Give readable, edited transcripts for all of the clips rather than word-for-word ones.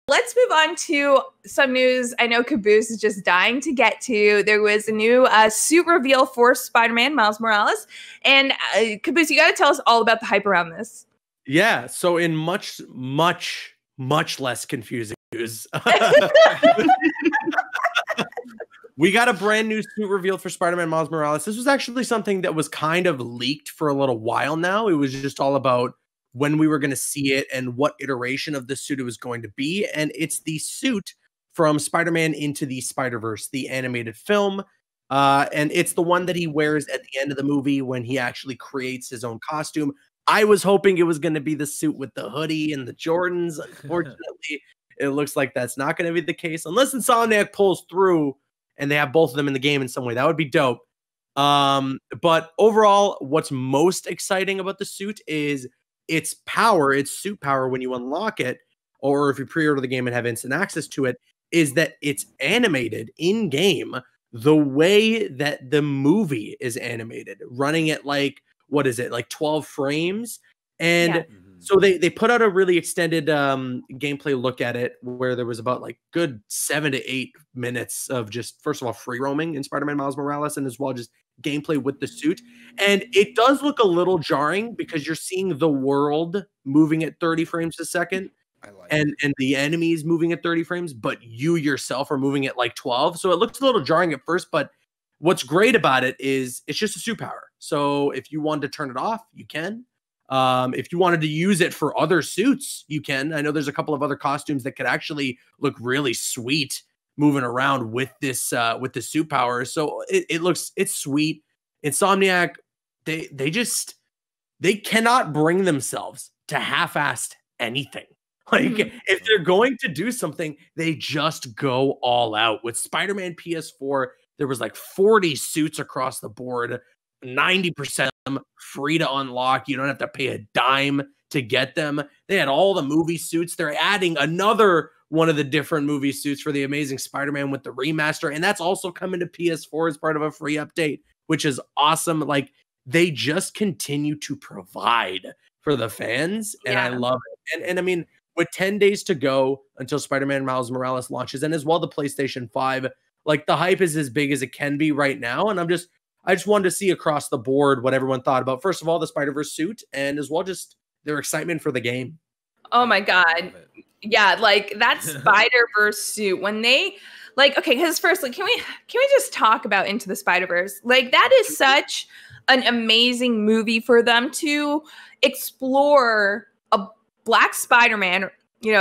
Let's move on to some news I know Caboose is just dying to get to. There was a new suit reveal for Spider-Man Miles Morales. And Caboose, you got to tell us all about the hype around this. Yeah, so in much less confusing news, we got a brand new suit reveal for Spider-Man Miles Morales. This was actually something that was kind of leaked for a little while now. It was just all about when we were going to see it and what iteration of the suit it was going to be. And it's the suit from Spider-Man Into the Spiderverse, the animated film. And it's the one that he wears at the end of the movie when he actually creates his own costume. I was hoping it was going to be the suit with the hoodie and the Jordans. Unfortunately, it looks like that's not going to be the case unless Insomniac pulls through and they have both of them in the game in some way. That would be dope. But overall, what's most exciting about the suit is its power, its suit power when you unlock it, or if you pre-order the game and have instant access to it, is that it's animated in-game the way that the movie is animated, running at like, what is it, like 12 frames? And so they put out a really extended gameplay look at it where there was about like good 7 to 8 minutes of just, first of all, free roaming in Spider-Man Miles Morales, and as well just gameplay with the suit. And it does look a little jarring because you're seeing the world moving at 30 frames a second and the enemies moving at 30 frames, but you yourself are moving at like 12. So it looks a little jarring at first, but what's great about it is it's just a suit power. So if you wanted to turn it off, you can. If you wanted to use it for other suits, you can. I know there's a couple of other costumes that could actually look really sweet moving around with this suit power. So it's sweet. Insomniac, they cannot bring themselves to half-assed anything. Like if they're going to do something, they just go all out. With Spider-Man PS4, there was like 40 suits across the board, 90% of them free to unlock. You don't have to pay a dime to get them. They had all the movie suits. They're adding another one of the different movie suits for the Amazing Spider-Man with the remaster, and that's also coming to PS4 as part of a free update, which is awesome. Like, they just continue to provide for the fans, and I love it. And I mean, with 10 days to go until Spider-Man Miles Morales launches, and as well the PlayStation 5, like, the hype is as big as it can be right now, and I just wanted to see across the board what everyone thought about, first of all, the Spider-Verse suit, and as well just their excitement for the game. Oh my God. Yeah, like that Spider-Verse suit, when they okay, because first, like, can we just talk about Into the Spider-Verse? Like, that is such an amazing movie for them to explore a Black Spider-Man,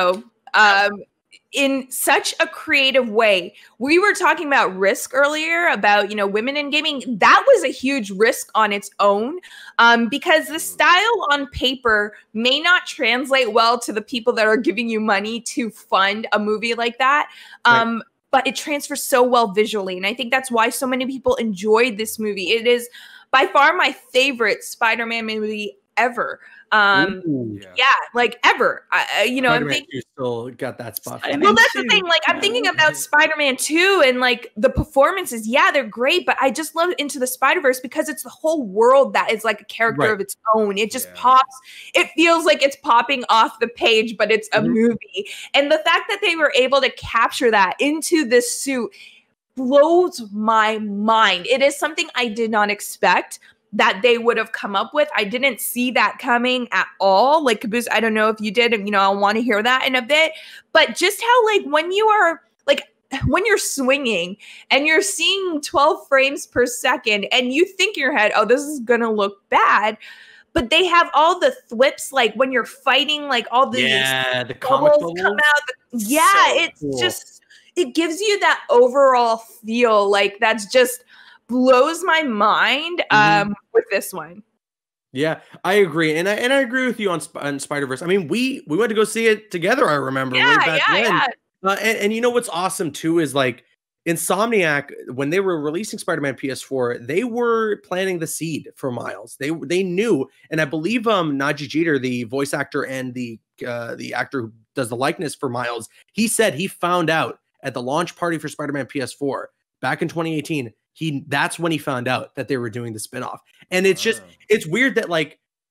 in such a creative way. We were talking about Risk earlier, about, women in gaming. That was a huge risk on its own, because the style on paper may not translate well to the people that are giving you money to fund a movie like that. But it transfers so well visually. And I think that's why so many people enjoyed this movie. It is by far my favorite Spider-Man movie ever. Like ever. I'm thinking you still got that spot. Well, that's the thing. Like, I'm thinking about Spider-Man 2, and like the performances. Yeah, they're great, but I just love Into the Spider-Verse because it's the whole world that is like a character of its own. It just pops. It feels like it's popping off the page, but it's a movie. And the fact that they were able to capture that into this suit blows my mind. It is something I did not expect that they would have come up with. I didn't see that coming at all. Like, Caboose, I don't know if you did, and I want to hear that in a bit. But just how, like, when you're swinging and you're seeing 12 frames per second and you think in your head, oh, this is gonna look bad, but they have all the thwips, like when you're fighting, like all the comic bubbles come out. It's cool. Just, it gives you that overall feel like that's just blows my mind with this one. Yeah, I agree. And I agree with you on Spider-Verse. I mean, we went to go see it together, I remember. Way back then. And you know what's awesome too is, like, Insomniac, when they were releasing Spider-Man PS4, they were planting the seed for Miles. They knew, and I believe Najee Jeter, the voice actor and the actor who does the likeness for Miles, he said he found out at the launch party for Spider-Man PS4 back in 2018. That's when he found out that they were doing the spinoff. And it's just, it's weird that, like,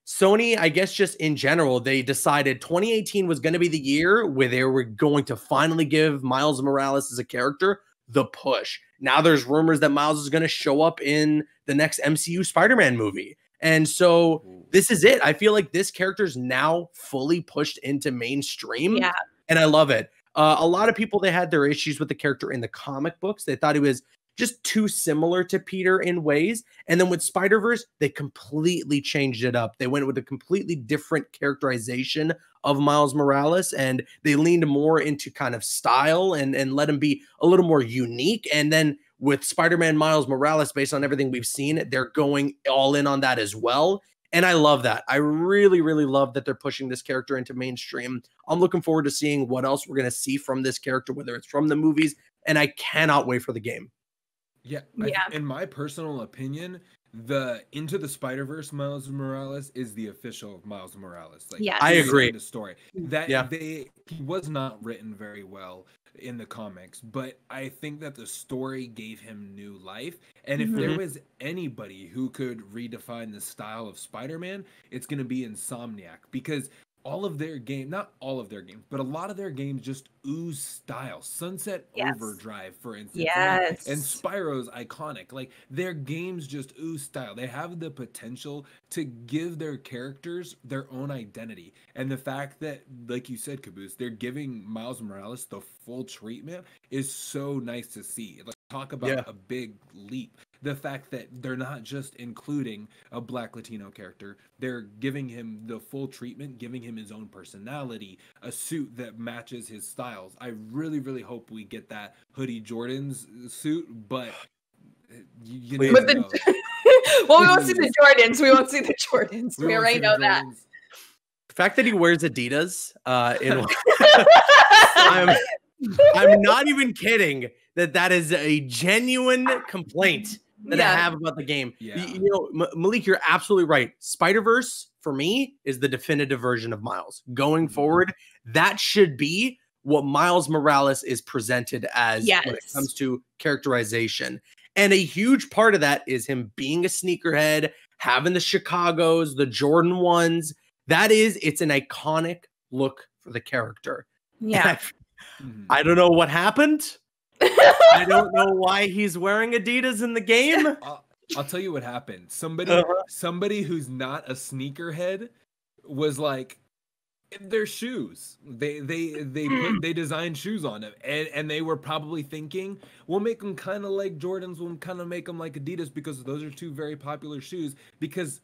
Sony, I guess just in general, they decided 2018 was going to be the year where they were going to finally give Miles Morales as a character the push. Now there's rumors that Miles is going to show up in the next MCU Spider-Man movie. And so this is it. I feel like this character is now fully pushed into mainstream. Yeah. And I love it. A lot of people, they had their issues with the character in the comic books. They thought he was just too similar to Peter in ways. And then with Spiderverse, they completely changed it up. They went with a completely different characterization of Miles Morales, and they leaned more into kind of style and let him be a little more unique. And then with Spider-Man Miles Morales, based on everything we've seen, they're going all in on that as well. And I love that. I really, really love that they're pushing this character into mainstream. I'm looking forward to seeing what else we're going to see from this character, whether it's from the movies, and I cannot wait for the game. Yeah. In my personal opinion, the Into the Spider-Verse Miles Morales is the official Miles Morales. Like, yes. I agree. The story that he was not written very well in the comics, but I think that the story gave him new life. And if there was anybody who could redefine the style of Spider-Man, it's going to be Insomniac, because all of their game, not all of their games, but a lot of their games just ooze style. Sunset Overdrive, for instance. Yes. And Spyro's iconic. Like, their games just ooze style. They have the potential to give their characters their own identity. And the fact that, like you said, Caboose, they're giving Miles Morales the full treatment is so nice to see. Like, talk about a big leap. The fact that they're not just including a Black Latino character, they're giving him the full treatment, giving him his own personality, a suit that matches his styles. I really, really hope we get that Hoodie Jordan's suit, but you never know. Well, we won't see the Jordans. We won't see the Jordans. We already know that. The fact that he wears Adidas, I'm not even kidding. That is a genuine complaint that I have about the game. Yeah. You know, Malik, you're absolutely right. Spider-Verse, for me, is the definitive version of Miles. Going forward, that should be what Miles Morales is presented as when it comes to characterization. And a huge part of that is him being a sneakerhead, having the Chicagos, the Jordan 1s. It's an iconic look for the character. Yeah. I don't know what happened. I don't know why he's wearing Adidas in the game. I'll tell you what happened. Somebody who's not a sneakerhead was like, their shoes. They designed shoes on them, and they were probably thinking, we'll make them kind of like Jordans. We'll kind of make them like Adidas, because those are two very popular shoes. Because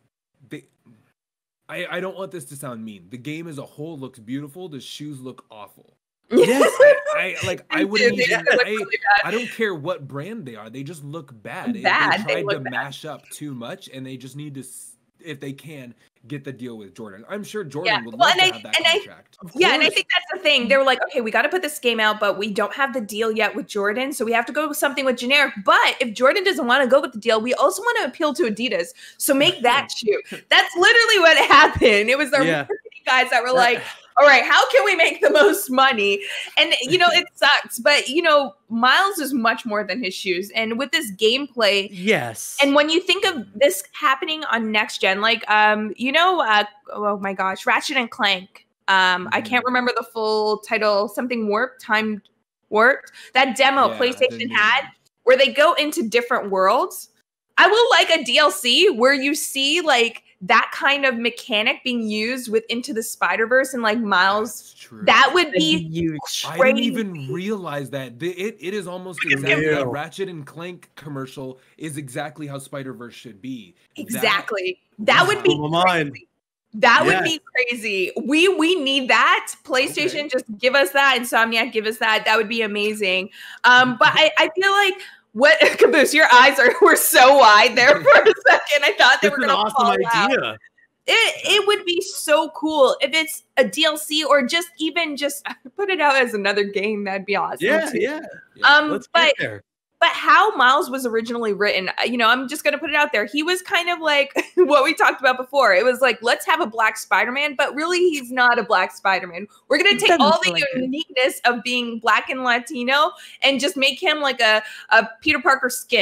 I don't want this to sound mean. The game as a whole looks beautiful. The shoes look awful. Yes, I wouldn't even. I don't care what brand they are. They just look bad. They tried to mash up too much, and they just need to, if they can, get the deal with Jordan. I'm sure Jordan would love to have that contract. And I think that's the thing. They were like, okay, we got to put this game out, but we don't have the deal yet with Jordan, so we have to go with something with generic. But if Jordan doesn't want to go with the deal, we also want to appeal to Adidas, so make that shoe. That's literally what happened. It was their marketing guys that were like, all right, how can we make the most money? And, you know, it sucks. But, you know, Miles is much more than his shoes. And with this gameplay. Yes. And when you think of this happening on next gen, like, oh my gosh, Ratchet and Clank. I can't remember the full title, something Timed Warped. That demo PlayStation had where they go into different worlds. I will like a DLC where you see like that kind of mechanic being used with Into the Spider-Verse and like Miles. That would be huge. I didn't even realize that. It is almost exactly that Ratchet and Clank commercial is exactly how Spider-Verse should be. Exactly. That would be crazy. That would be crazy. We need that. PlayStation, just give us that. Insomniac, give us that. That would be amazing. But I feel like Caboose, your eyes were so wide there for a second. I thought they were going to fall idea. Out. It would be so cool if it's a DLC or just put it out as another game. That'd be awesome. Yeah. Let's get there. But how Miles was originally written, you know, I'm just going to put it out there. He was kind of like what we talked about before. It was like, let's have a Black Spider-Man, but really he's not a Black Spider-Man. We're going to take all the uniqueness of being Black and Latino and just make him like a Peter Parker skin.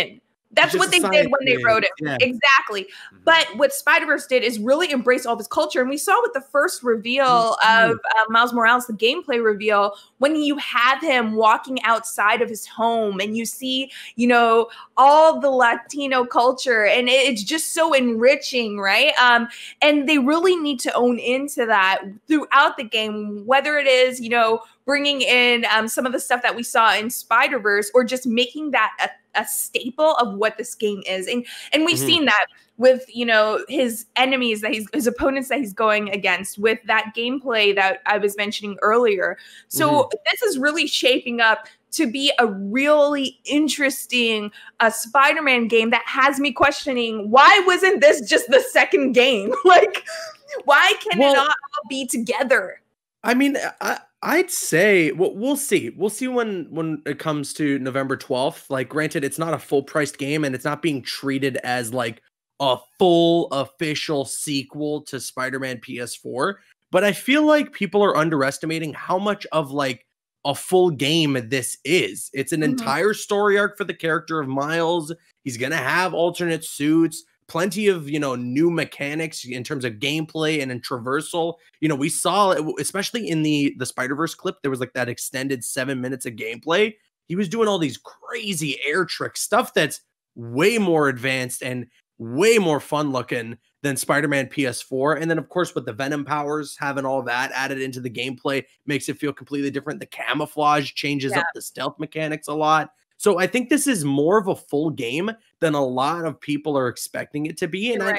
That's what they did when they wrote it. Yeah. Exactly. But what Spider-Verse did is really embrace all this culture. And we saw with the first reveal of Miles Morales, the gameplay reveal, when you have him walking outside of his home and you see, you know, all the Latino culture, and it's just so enriching, right? And they really need to own into that throughout the game, whether it is, you know, bringing in some of the stuff that we saw in Spider-Verse, or just making that a staple of what this game is. And we've seen that with, you know, his enemies, that his opponents that he's going against, with that gameplay that I was mentioning earlier. So this is really shaping up to be a really interesting Spider-Man game that has me questioning, why wasn't this just the second game? Like, why can it not all be together? I mean, I'd say, well, we'll see. We'll see when it comes to November 12th. Like, granted, it's not a full-priced game, and it's not being treated as like a full official sequel to Spider-Man PS4. But I feel like people are underestimating how much of like a full game this is. It's an entire story arc for the character of Miles. He's gonna have alternate suits, plenty of, you know, new mechanics in terms of gameplay and in traversal. You know, we saw, especially in the Spider-Verse clip, there was like that extended 7 minutes of gameplay. He was doing all these crazy air tricks, stuff that's way more advanced and way more fun looking than Spider-Man PS4. And then, of course, with the Venom powers, having all that added into the gameplay makes it feel completely different. The camouflage changes up the stealth mechanics a lot. So I think this is more of a full game than a lot of people are expecting it to be. And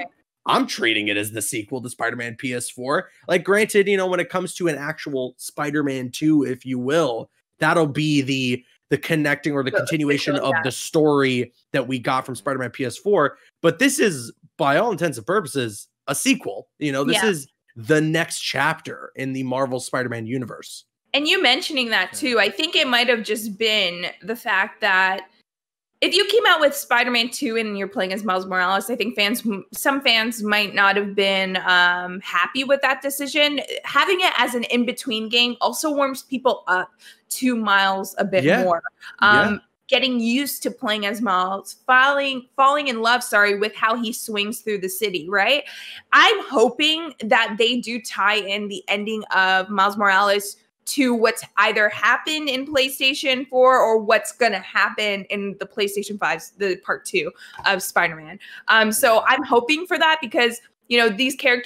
I'm treating it as the sequel to Spider-Man PS4. Like, granted, you know, when it comes to an actual Spider-Man 2, if you will, that'll be the connecting or the continuation of the story that we got from Spider-Man PS4. But this is, by all intents and purposes, a sequel. You know, this is the next chapter in the Marvel Spider-Man universe. And you mentioning that too, I think it might have just been the fact that if you came out with Spider-Man 2 and you're playing as Miles Morales, I think some fans might not have been happy with that decision. Having it as an in-between game also warms people up to Miles a bit more. Getting used to playing as Miles, falling in love, with how he swings through the city, right? I'm hoping that they do tie in the ending of Miles Morales to what's either happened in PlayStation 4 or what's going to happen in the PlayStation 5, the part 2 of Spider-Man. So I'm hoping for that because, you know,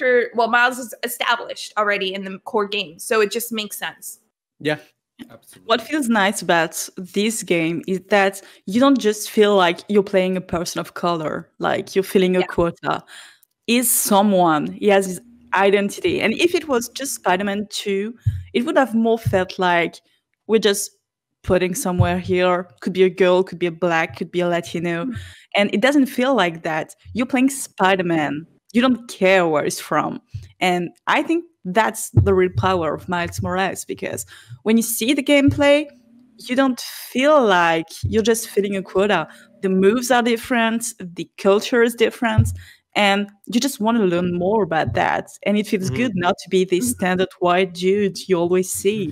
Miles is established already in the core game. So it just makes sense. Yeah. Absolutely. What feels nice about this game is that you don't just feel like you're playing a person of color, like you're filling a quota. Is someone, he has his identity. And if it was just Spider-Man 2, it would have more felt like we're just putting somewhere here. Could be a girl, could be a black, could be a Latino. And it doesn't feel like that. You're playing Spider-Man. You don't care where he's from. And I think that's the real power of Miles Morales, because when you see the gameplay, you don't feel like you're just filling a quota. The moves are different, the culture is different, and you just want to learn more about that. And it feels good not to be the standard white dude you always see.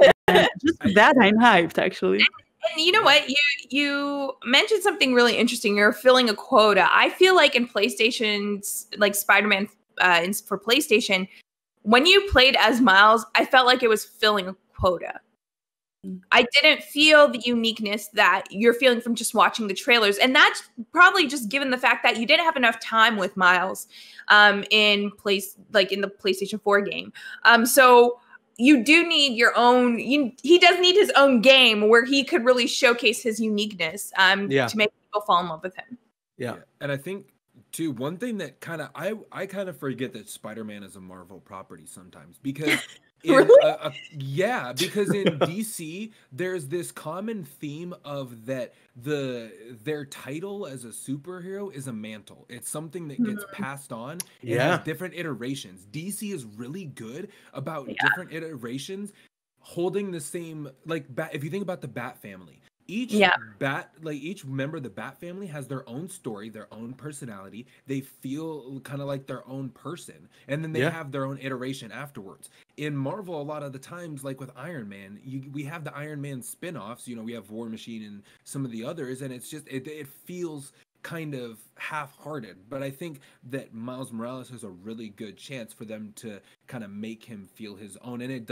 Just that, I'm hyped, actually. And you know what? You mentioned something really interesting. You're filling a quota. I feel like in PlayStation's, like Spider-Man for PlayStation, when you played as Miles, I felt like it was filling a quota. I didn't feel the uniqueness that you're feeling from just watching the trailers. And that's probably just given the fact that you didn't have enough time with Miles in the PlayStation 4 game. So you do need your own, he does need his own game where he could really showcase his uniqueness to make people fall in love with him. Yeah. And I think too, one thing that I kind of forget that Spider-Man is a Marvel property sometimes, because because in DC there's this common theme of that their title as a superhero is a mantle. It's something that gets passed on and has different iterations. DC is really good about different iterations holding the same, like if you think about the Bat family, Each each member of the Bat family has their own story, their own personality. They feel kind of like their own person, and then they have their own iteration afterwards. In Marvel, a lot of the times, like with Iron Man, we have the Iron Man spin-offs. You know, we have War Machine and some of the others, and it's just it feels kind of half-hearted. But I think that Miles Morales has a really good chance for them to kind of make him feel his own, and it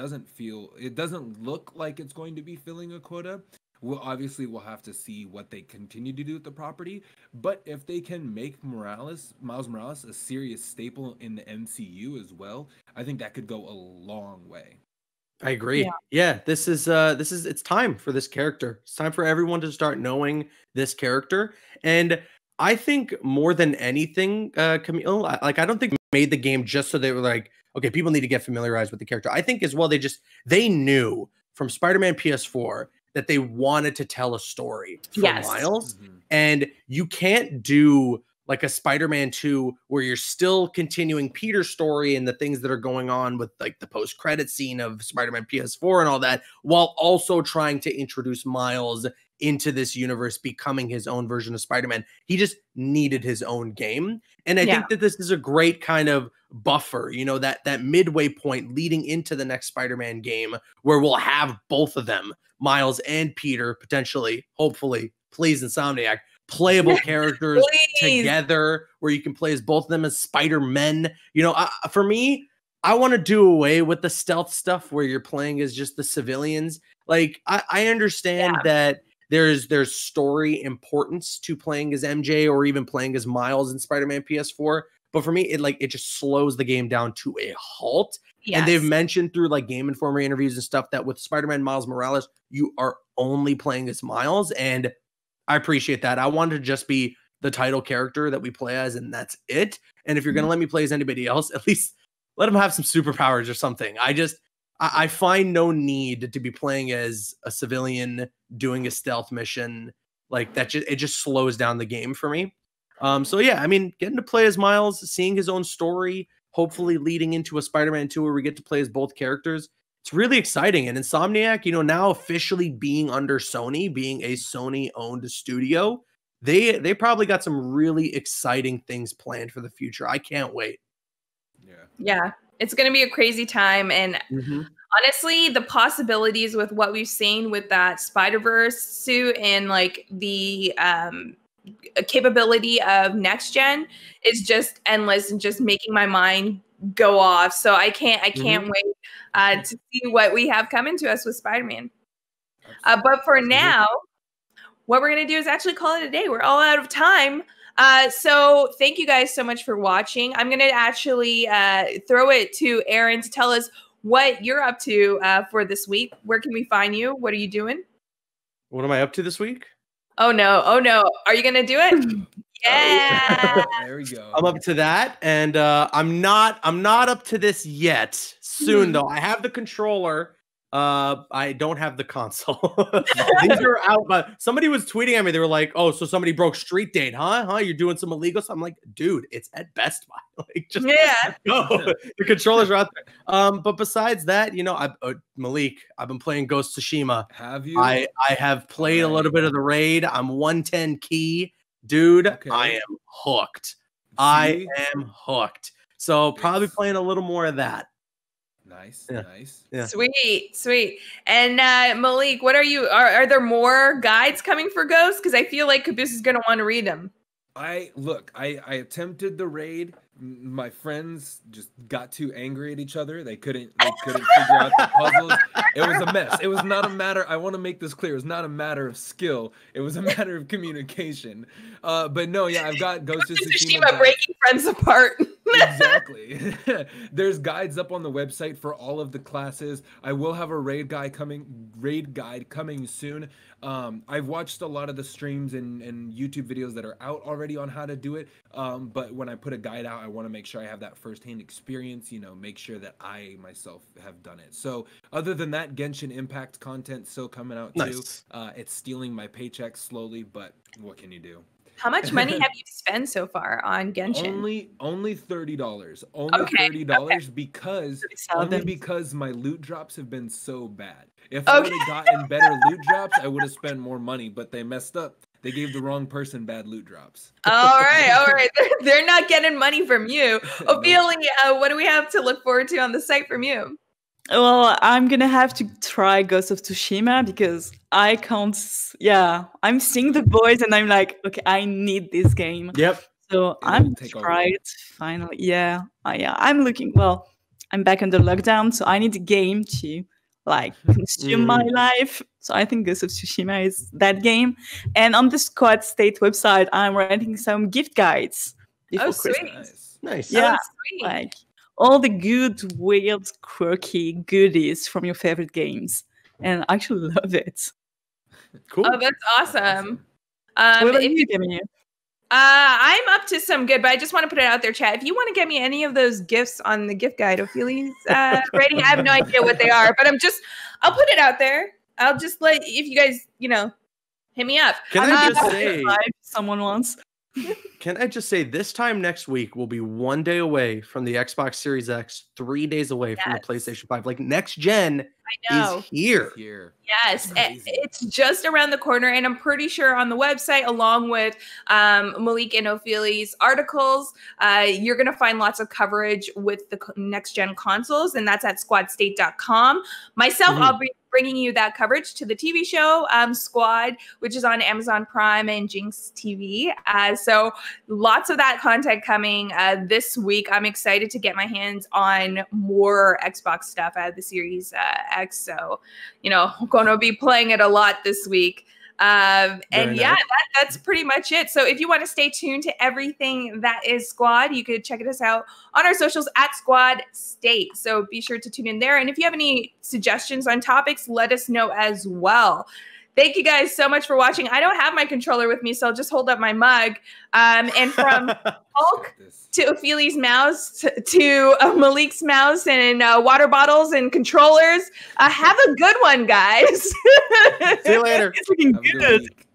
doesn't look like it's going to be filling a quota. We'll have to see what they continue to do with the property, but if they can make Miles Morales a serious staple in the MCU as well, I think that could go a long way. I agree. Yeah, this is it's time for this character. It's time for everyone to start knowing this character. And I think more than anything, Camille, I don't think they made the game just so they were like, okay, people need to get familiarized with the character. I think as well they knew from Spider-Man PS4 that they wanted to tell a story for Miles. And you can't do like a Spider-Man 2 where you're still continuing Peter's story and the things that are going on with like the post-credit scene of Spider-Man PS4 and all that, while also trying to introduce Miles into this universe, becoming his own version of Spider-Man. He just needed his own game. And I think that this is a great kind of buffer, you know, that midway point leading into the next Spider-Man game where we'll have both of them, Miles and Peter, potentially, hopefully, please, Insomniac, playable characters together where you can play as both of them as Spider-Men. You know, for me, I want to do away with the stealth stuff where you're playing as just the civilians. Like, I understand that there's story importance to playing as MJ or even playing as Miles in Spider-Man PS4. But for me, it just slows the game down to a halt. And they've mentioned through like Game Informer interviews and stuff that with Spider-Man Miles Morales, you are only playing as Miles. And I appreciate that. I wanted to just be the title character that we play as, and that's it. And if you're going to let me play as anybody else, at least let them have some superpowers or something. I find no need to be playing as a civilian doing a stealth mission like that. It just slows down the game for me. So yeah, I mean, getting to play as Miles, seeing his own story, hopefully leading into a Spider-Man 2 where we get to play as both characters. It's really exciting. And Insomniac, you know, now officially being under Sony, being a Sony-owned studio, they probably got some really exciting things planned for the future. I can't wait. Yeah, it's going to be a crazy time. And honestly, the possibilities with what we've seen with that Spiderverse suit and like the capability of next gen is just endless and just making my mind go off. So I can't wait to see what we have coming to us with Spider-Man. But for now, what we're going to do is actually call it a day. We're all out of time. So thank you guys so much for watching. I'm going to actually throw it to Aaron to tell us what you're up to for this week. Where can we find you? What are you doing? What am I up to this week? Oh no. Are you going to do it? Yeah. There we go. I'm up to that. And I'm not up to this yet. Soon though. I have the controller. I don't have the console. These are out, but somebody was tweeting at me. They were like, "Oh, so somebody broke Street Date, huh? You're doing some illegal stuff." I'm like, "Dude, it's at Best Buy. Like, just go." The controllers are out there. But besides that, you know, Malik, I've been playing Ghost of Tsushima. Have you? I have played a little bit of the raid. I'm 110 key, dude. Okay. I am hooked. I am hooked. So probably playing a little more of that. Nice. Yeah. Sweet. And Malik, what are there more guides coming for Ghost? Because I feel like Caboose is gonna want to read them. I attempted the raid. My friends just got too angry at each other. They couldn't figure out the puzzles. It was a mess. It was not a matter. I want to make this clear. It was not a matter of skill. It was a matter of communication. But no, yeah, I've got Ghost of Tsushima breaking friends apart. Exactly. There's guides up on the website for all of the classes. I will have a raid guide coming soon. I've watched a lot of the streams and YouTube videos that are out already on how to do it. But when I put a guide out, I want to make sure I have that firsthand experience, you know, make sure that I myself have done it. So other than that, Genshin Impact content still coming out too. It's stealing my paycheck slowly, but what can you do? How much money have you spent so far on Genshin? Only $30. Only $30 because my loot drops have been so bad. If I would have gotten better loot drops, I would have spent more money, but they messed up. They gave the wrong person bad loot drops. All right. They're not getting money from you. Ophelia, what do we have to look forward to on the site from you? Well, I'm gonna have to try Ghost of Tsushima because I can't. Yeah, I'm seeing the boys and I'm like, okay, I need this game. Yep. So I'm try it finally. Yeah, I'm looking. Well, I'm back under lockdown, so I need a game to like consume my life. So I think Ghost of Tsushima is that game. And on the Squad State website, I'm writing some gift guides before Christmas. Nice. Yeah, like all the good, weird, quirky goodies from your favorite games. And I actually love it. Cool. Oh, that's awesome. What about you, Gemini? I'm up to some good, but I just want to put it out there, chat. If you want to get me any of those gifts on the gift guide, Ophelia's rating, I have no idea what they are, but I'll put it out there. I'll just let, if you guys, hit me up. Can I just say, someone wants. Can I just say, this time next week will be 1 day away from the Xbox Series X, 3 days away from the PlayStation 5. Like, next gen is here. Yes, it's just around the corner, and I'm pretty sure on the website, along with Malik and Ophelia's articles, you're going to find lots of coverage with the next gen consoles, and that's at squadstate.com. Myself, I'll be bringing you that coverage to the TV show Squad, which is on Amazon Prime and Jinx TV. So lots of that content coming this week. I'm excited to get my hands on more Xbox stuff out of the Series X. So, I'm going to be playing it a lot this week. And yeah, that's pretty much it. So if you want to stay tuned to everything that is Squad, you could check us out on our socials at Squad State. So be sure to tune in there. And if you have any suggestions on topics, let us know as well. Thank you guys so much for watching. I don't have my controller with me, so I'll just hold up my mug. And from Hulk to Ophelia's mouse to Malik's mouse and water bottles and controllers, have a good one, guys. See you later. It's looking good.